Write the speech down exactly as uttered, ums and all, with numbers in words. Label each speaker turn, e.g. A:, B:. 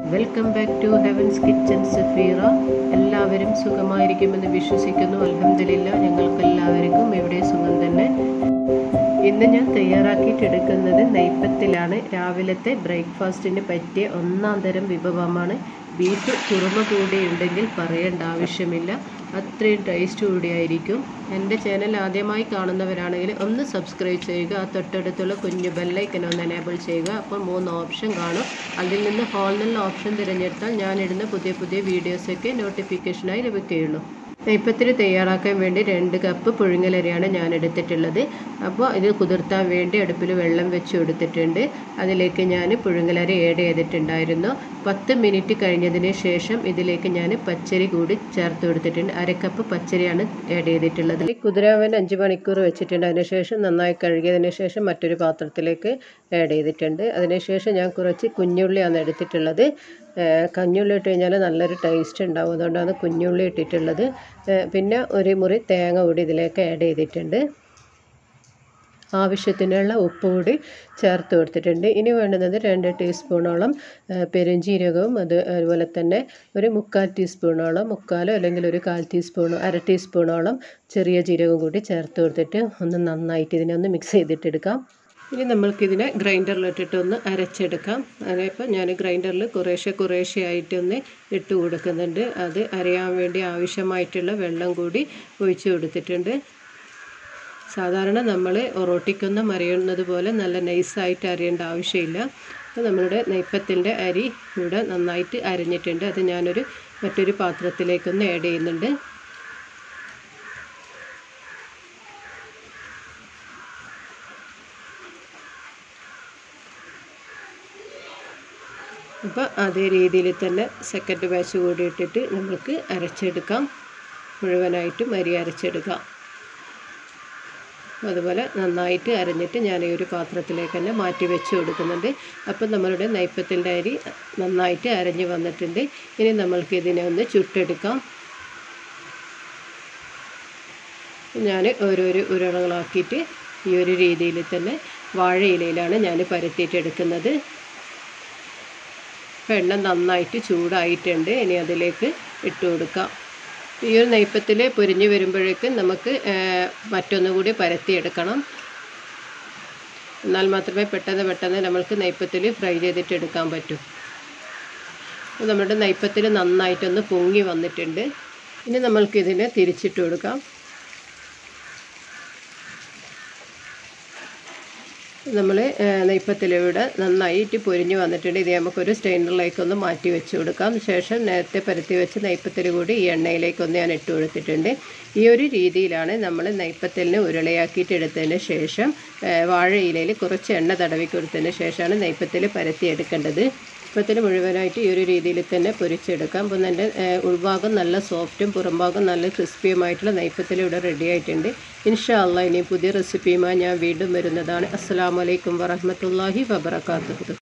A: Welcome back to Heaven's Kitchen Safeera. എല്ലാവരും സുഖമായിരിക്കുമെന്ന് വിശ്വസിക്കുന്നു. അൽഹംദുലില്ലാ, ഞങ്ങൾക്ക് എല്ലാവർക്കും ഇവിടെ സുഖം തന്നെ. ഇന്ന് ഞാൻ തയ്യാറാക്കിയിട്ടെടുക്കുന്നത് നെയ്പ്പത്തിലാണ്. രാവിലത്തെ ബ്രേക്ക്ഫാസ്റ്റിന് പറ്റിയ ഒന്നാം തരം വിഭവമാണ്. ബീഫ് കുറുമ കൂടി ഉണ്ടെങ്കിൽ പറയേണ്ട ആവശ്യമില്ല, അത്രയും ടേസ്റ്റ് കൂടിയായിരിക്കും. എൻ്റെ ചാനൽ ആദ്യമായി കാണുന്നവരാണെങ്കിൽ ഒന്ന് സബ്സ്ക്രൈബ് ചെയ്യുക, ആ തൊട്ടടുത്തുള്ള കുഞ്ഞു ബെല്ലൈക്കൻ ഒന്ന് എനേബിൾ ചെയ്യുക. അപ്പോൾ മൂന്ന് ഓപ്ഷൻ കാണും, അതിൽ നിന്ന് ഹോൾ എന്നുള്ള ഓപ്ഷൻ തിരഞ്ഞെടുത്താൽ ഞാനിടുന്ന പുതിയ പുതിയ വീഡിയോസൊക്കെ നോട്ടിഫിക്കേഷനായി ലഭിക്കുകയുള്ളൂ. നെയ്പ്പത്തിന് തയ്യാറാക്കാൻ വേണ്ടി രണ്ട് കപ്പ് പുഴുങ്ങലരിയാണ് ഞാൻ എടുത്തിട്ടുള്ളത്. അപ്പോൾ ഇത് കുതിർത്താൻ വേണ്ടി അടുപ്പിൽ വെള്ളം വെച്ച് കൊടുത്തിട്ടുണ്ട്. അതിലേക്ക് ഞാൻ പുഴുങ്ങലരി ആഡ് ചെയ്തിട്ടുണ്ടായിരുന്നു. പത്ത് മിനിറ്റ് കഴിഞ്ഞതിന് ശേഷം ഇതിലേക്ക് ഞാൻ പച്ചരി കൂടി ചേർത്ത് കൊടുത്തിട്ടുണ്ട്. അരക്കപ്പ് പച്ചരിയാണ് ആഡ് ചെയ്തിട്ടുള്ളത്. കുതിരാവാൻ അഞ്ച് മണിക്കൂർ വെച്ചിട്ടുണ്ട്. അതിനുശേഷം നന്നായി കഴുകിയതിന് ശേഷം മറ്റൊരു പാത്രത്തിലേക്ക് ആഡ് ചെയ്തിട്ടുണ്ട്. അതിനുശേഷം ഞാൻ കുറച്ച് കുഞ്ഞുള്ളിയാണ് എടുത്തിട്ടുള്ളത്. കഞ്ഞുള്ളി ഇട്ട് കഴിഞ്ഞാൽ നല്ലൊരു ടേസ്റ്റ് ഉണ്ടാവും, അതുകൊണ്ടാണ് കുഞ്ഞുള്ളി ഇട്ടിട്ടുള്ളത്. പിന്നെ ഒരു മുറി തേങ്ങ കൂടി ഇതിലേക്ക് ആഡ് ചെയ്തിട്ടുണ്ട്. ആവശ്യത്തിനുള്ള ഉപ്പ് കൂടി ചേർത്ത് കൊടുത്തിട്ടുണ്ട്. ഇനി വേണ്ടുന്നത് രണ്ട് ടീസ്പൂണോളം പെരുംജീരകവും അത് അതുപോലെ തന്നെ ഒരു മുക്കാൽ ടീസ്പൂണോളം, മുക്കാലോ അല്ലെങ്കിൽ ഒരു കാൽ ടീസ്പൂണോ അര ടീസ്പൂണോളം ചെറിയ ജീരകവും കൂടി ചേർത്ത് കൊടുത്തിട്ട് ഒന്ന് നന്നായിട്ട് ഇതിനെ ഒന്ന് മിക്സ് ചെയ്തിട്ടെടുക്കാം. ഇനി നമ്മൾക്കിതിനെ ഗ്രൈൻഡറിലിട്ടിട്ട് ഒന്ന് അരച്ചെടുക്കാം. അതിപ്പോൾ ഞാൻ ഗ്രൈൻഡറിൽ കുറേശ്ശെ കുറേശ്ശെ ആയിട്ടൊന്ന് ഇട്ട് കൊടുക്കുന്നുണ്ട്. അത് അരയാൻ വേണ്ടി ആവശ്യമായിട്ടുള്ള വെള്ളം കൂടി ഒഴിച്ച് കൊടുത്തിട്ടുണ്ട്. സാധാരണ നമ്മൾ ഒറോട്ടിക്കൊന്നും അരയുന്നത് പോലെ നല്ല നൈസായിട്ട് അരയേണ്ട ആവശ്യമില്ല. അപ്പോൾ നമ്മളുടെ നെയ്പ്പത്തിൻ്റെ അരി ഇവിടെ നന്നായിട്ട് അരഞ്ഞിട്ടുണ്ട്. അത് ഞാനൊരു മറ്റൊരു പാത്രത്തിലേക്കൊന്ന് ആഡ് ചെയ്യുന്നുണ്ട്. അപ്പോൾ അതേ രീതിയിൽ തന്നെ സെക്കൻഡ് ബാച്ച് കൂടി ഇട്ടിട്ട് നമുക്ക് അരച്ചെടുക്കാം. മുഴുവനായിട്ടും അരി അരച്ചെടുക്കാം. അതുപോലെ നന്നായിട്ട് അരഞ്ഞിട്ട് ഞാൻ ഈ ഒരു പാത്രത്തിലേക്ക് തന്നെ മാറ്റി വെച്ച് കൊടുക്കുന്നുണ്ട്. അപ്പം നമ്മളുടെ നെയ്പ്പത്തിൻ്റെ അരി നന്നായിട്ട് അരഞ്ഞ് വന്നിട്ടുണ്ട്. ഇനി നമ്മൾക്ക് ഇതിനെ ഒന്ന് ചുട്ടെടുക്കാം. ഞാൻ ഓരോരോ ഉരുളകളാക്കിയിട്ട് ഈ ഒരു രീതിയിൽ തന്നെ വാഴയിലയിലാണ് ഞാൻ പരത്തിയിട്ടെടുക്കുന്നത്. എണ്ണ നന്നായിട്ട് ചൂടായിട്ടുണ്ട്. ഇനി അതിലേക്ക് ഇട്ട് കൊടുക്കാം. ഈ ഒരു നെയ്പ്പത്തിൽ പൊരിഞ്ഞ് വരുമ്പോഴേക്കും നമുക്ക് മറ്റൊന്നുകൂടി പരത്തിയെടുക്കണം. എന്നാൽ മാത്രമേ പെട്ടെന്ന് പെട്ടെന്ന് നമ്മൾക്ക് നെയ്പ്പത്തിൽ ഫ്രൈ ചെയ്തിട്ട് എടുക്കാൻ പറ്റൂ. നമ്മുടെ നെയ്പ്പത്തിൽ നന്നായിട്ടൊന്ന് പൊങ്ങി വന്നിട്ടുണ്ട്. ഇനി നമ്മൾക്കിതിനെ തിരിച്ചിട്ട് കൊടുക്കാം. നമ്മൾ നെയ്പ്പത്തിലൂടെ നന്നായിട്ട് പൊരിഞ്ഞ് വന്നിട്ടുണ്ട്. ഇത് നമുക്കൊരു സ്റ്റെയിനറിലേക്കൊന്ന് മാറ്റി വെച്ച് കൊടുക്കാം. ശേഷം നേരത്തെ പരത്തി വെച്ച് നെയ്പ്പത്തിൽ കൂടി ഈ എണ്ണയിലേക്കൊന്ന് ഞാൻ ഇട്ട് കൊടുത്തിട്ടുണ്ട്. ഈ ഒരു രീതിയിലാണ് നമ്മൾ നെയ്പ്പത്തലിന് ഉരുളയാക്കിയിട്ട് എടുത്തതിന് ശേഷം വാഴയിലയിൽ കുറച്ച് എണ്ണ തടവി കൊടുത്തതിന് ശേഷമാണ് നെയ്പ്പത്തിൽ പരത്തി എടുക്കേണ്ടത്. നെയ്പ്പത്തിൽ മുഴുവനായിട്ട് ഈ ഒരു രീതിയിൽ തന്നെ പൊരിച്ചെടുക്കാം. അപ്പം എൻ്റെ ഉൾഭാഗം നല്ല സോഫ്റ്റും പുറംഭാഗം നല്ല ക്രിസ്പിയുമായിട്ടുള്ള നെയ്പ്പത്തിൽ ഇവിടെ റെഡി ആയിട്ടുണ്ട്. ഇൻഷാ അല്ലാഹ് ഇനി പുതിയ റെസിപ്പിയുമായി ഞാൻ വീണ്ടും വരുന്നതാണ്. അസ്സലാമു അലൈക്കും വറഹ്മത്തുള്ളാഹി വബറകാതുഹു.